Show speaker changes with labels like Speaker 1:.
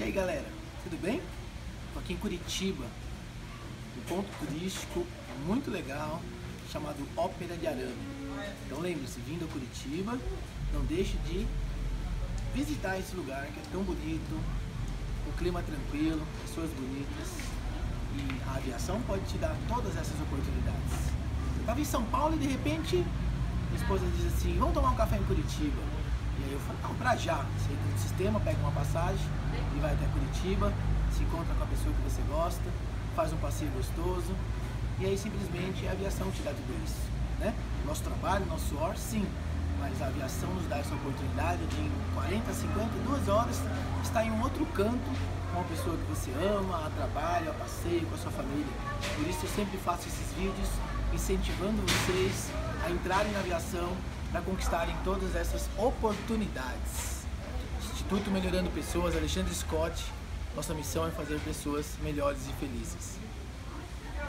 Speaker 1: E aí galera, tudo bem? Estou aqui em Curitiba, um ponto turístico muito legal chamado Ópera de Arame. Então lembre-se, vindo a Curitiba, não deixe de visitar esse lugar que é tão bonito, o clima tranquilo, pessoas bonitas e a aviação pode te dar todas essas oportunidades. Eu estava em São Paulo e de repente minha esposa diz assim, vamos tomar um café em Curitiba. E aí eu falei, não, pra já. Você entra no sistema, pega uma passagem e vai até Curitiba, se encontra com a pessoa que você gosta, faz um passeio gostoso e aí simplesmente a aviação te dá tudo isso, né? Nosso trabalho, nosso suor, sim, mas a aviação nos dá essa oportunidade de em 40, 50, 2 horas estar em um outro canto com uma pessoa que você ama, a trabalho, a passeio, com a sua família. Por isso eu sempre faço esses vídeos incentivando vocês a entrarem na aviação para conquistarem todas essas oportunidades. Instituto Melhorando Pessoas, Alexandre Scott, nossa missão é fazer pessoas melhores e felizes.